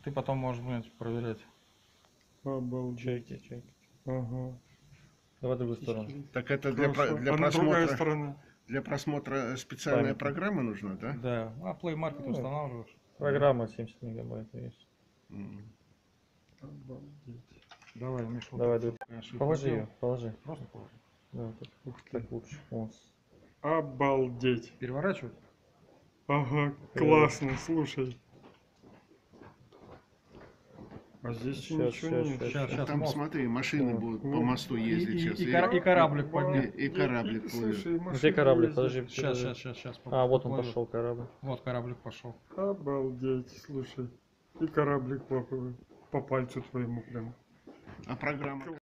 Ты потом можешь, блядь, проверять. Обалдеть. Чеки. Ага. Давай в другую сторону. Так это Хорошо. для А на другая просмотра. сторона? Для просмотра специальная Память. программа нужна, да? Да. А Play Market Ну, устанавливаешь. Программа 70 мегабайт есть. Обалдеть. Давай, Миша. Давай, вот давай. ошибку Положи сделал. ее, положи. Просто положи. Да, так, Ух ты. так лучше. Вот. Обалдеть. Переворачивать? Ага, классно, слушай. А здесь Щас, ничего щас, нет. щас. Сейчас Там, мост. смотри, машины Вот. будут по мосту ездить сейчас. И кораблик поднять. И кораблик Слушай, Где кораблик? Подожди. Сейчас. А, вот он пошел корабль. Вот кораблик пошел. Обалдеть, слушай. И кораблик по пальцу твоему прям. А программа